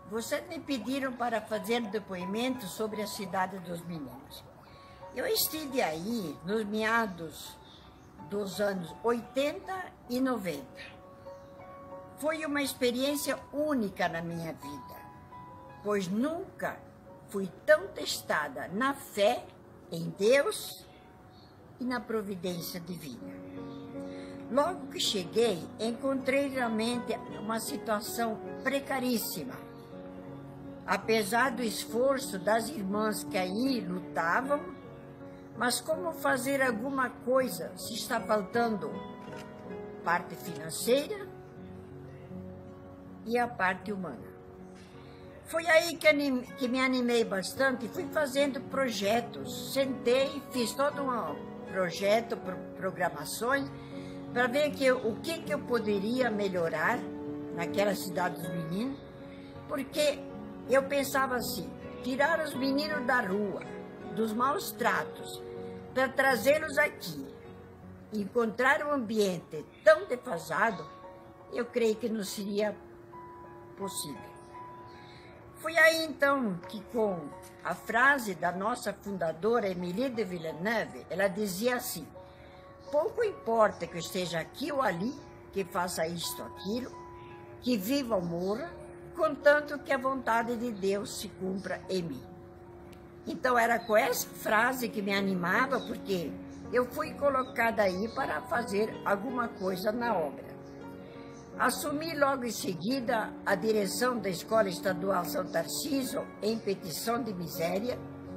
Vocês me pediram para fazer depoimento sobre a cidade dos meninos. Eu estive aí nos meados dos anos 80 e 90. Foi uma experiência única na minha vida, pois nunca fui tão testada na fé em Deus e na providência divina. Logo que cheguei, encontrei realmente uma situação precaríssima. Apesar do esforço das irmãs que aí lutavam, mas como fazer alguma coisa se está faltando parte financeira e a parte humana? Foi aí que me animei bastante e fui fazendo projetos. Sentei, fiz todo um projeto, programações, para ver o que eu poderia melhorar naquela cidade dos meninos, porque eu pensava assim, tirar os meninos da rua, dos maus tratos, para trazê-los aqui, encontrar um ambiente tão defasado, eu creio que não seria possível. Foi aí então que, com a frase da nossa fundadora Emilie de Villeneuve, ela dizia assim: pouco importa que eu esteja aqui ou ali, que faça isto ou aquilo, que viva ou morra, contanto que a vontade de Deus se cumpra em mim. Então era com essa frase que me animava, porque eu fui colocada aí para fazer alguma coisa na obra. Assumi logo em seguida a direção da Escola Estadual São Tarcísio em petição de miséria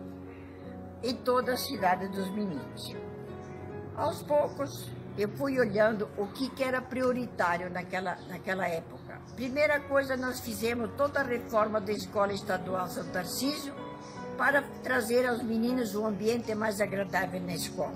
em toda a cidade dos meninos. Aos poucos, eu fui olhando o que era prioritário naquela época. Primeira coisa, nós fizemos toda a reforma da Escola Estadual São Tarcísio para trazer aos meninos um ambiente mais agradável na escola.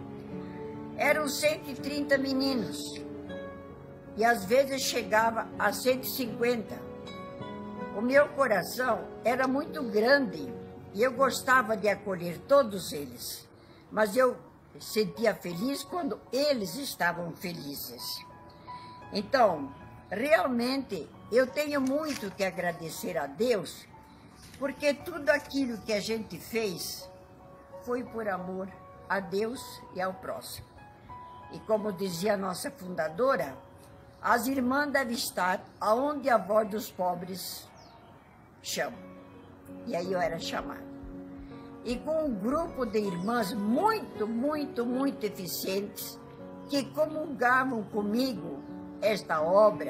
Eram 130 meninos e às vezes chegava a 150. O meu coração era muito grande e eu gostava de acolher todos eles, mas eu sentia feliz quando eles estavam felizes. Então, realmente, eu tenho muito que agradecer a Deus, porque tudo aquilo que a gente fez foi por amor a Deus e ao próximo. E como dizia a nossa fundadora, as irmãs devem estar aonde a voz dos pobres chama. E aí eu era chamada. E com um grupo de irmãs muito eficientes, que comungavam comigo esta obra,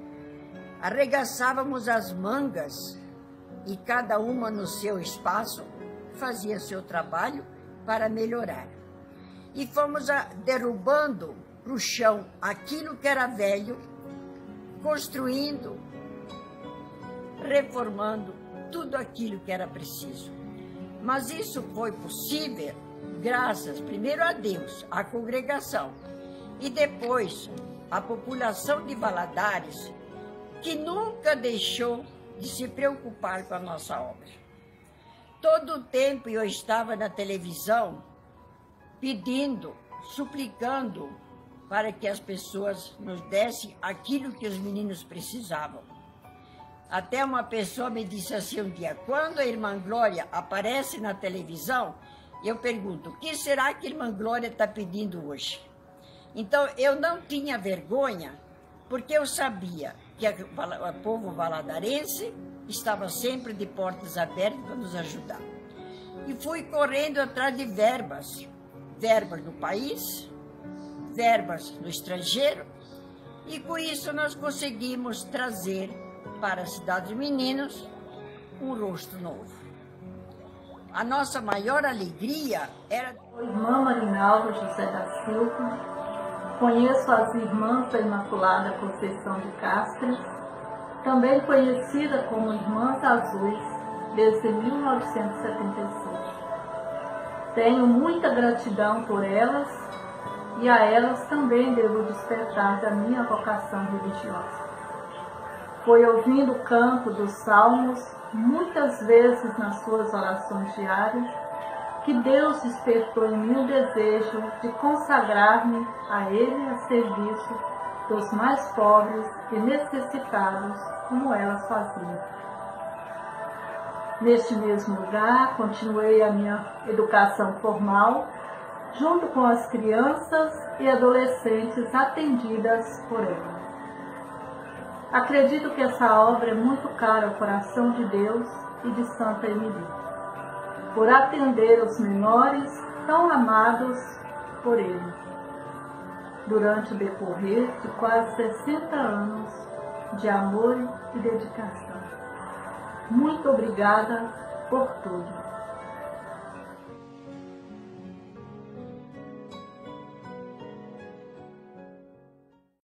arregaçávamos as mangas e cada uma no seu espaço fazia seu trabalho para melhorar. E fomos derrubando para o chão aquilo que era velho, construindo, reformando tudo aquilo que era preciso. Mas isso foi possível graças, primeiro, a Deus, à congregação, e depois à população de Valadares, que nunca deixou de se preocupar com a nossa obra. Todo o tempo eu estava na televisão pedindo, suplicando para que as pessoas nos dessem aquilo que os meninos precisavam. Até uma pessoa me disse assim um dia, quando a irmã Glória aparece na televisão, eu pergunto, o que será que a irmã Glória está pedindo hoje? Então, eu não tinha vergonha, porque eu sabia que o povo valadarense estava sempre de portas abertas para nos ajudar. E fui correndo atrás de verbas no país, verbas no estrangeiro, e com isso nós conseguimos trazer para a cidade dos meninos um rosto novo. A nossa maior alegria era... Sou irmã Marinalva José da Silva, conheço as irmãs da Imaculada Conceição de Cáceres, também conhecida como Irmãs Azuis, desde 1976. Tenho muita gratidão por elas e a elas também devo despertar da minha vocação religiosa. Foi ouvindo o canto dos salmos, muitas vezes nas suas orações diárias, que Deus despertou em mim o desejo de consagrar-me a Ele a serviço dos mais pobres e necessitados, como elas faziam. Neste mesmo lugar, continuei a minha educação formal, junto com as crianças e adolescentes atendidas por ela. Acredito que essa obra é muito cara ao coração de Deus e de Santa Emily, por atender os menores tão amados por Ele, durante o decorrer de quase 60 anos de amor e dedicação. Muito obrigada por tudo.